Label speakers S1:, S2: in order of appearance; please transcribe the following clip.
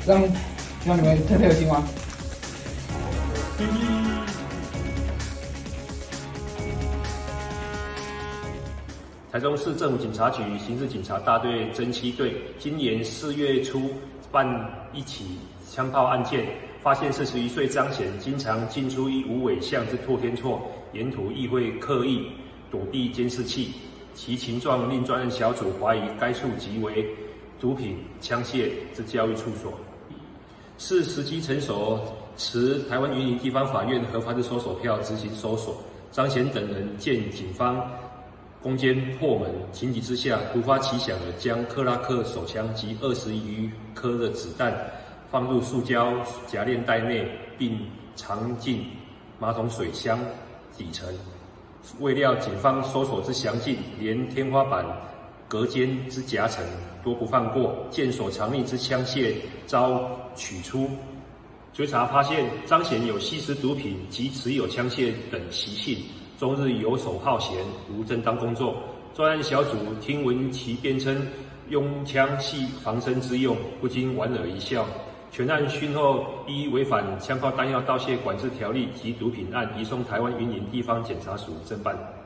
S1: 让你们特别有心吗？
S2: 台中市政府警察局刑事警察大队侦缉队今年4月初办一起枪炮案件，发现41岁张显经常进出一无尾巷之拓天厝，沿途亦会刻意躲避监视器，其情状令专案小组怀疑该处即为毒品、枪械之交易处所。是时机成熟，持台湾云林地方法院核发的搜索票执行搜索。张显等人见警方攻坚破门，情急之下突发奇想地将克拉克手枪及20余颗的子弹放入塑胶夹链袋内，并藏进马桶水箱底层。未料警方搜索之详尽，连天花板、隔间之夹层都不放过，见所藏匿之枪械遭取出。追查发现，张显有吸食毒品及持有枪械等习性，终日游手好闲，无正当工作。专案小组听闻其辩称用枪系防身之用，不禁莞尔一笑。全案讯后，依违反枪炮弹药盗窃管制条例及毒品案，移送台湾云林地方检察署侦办。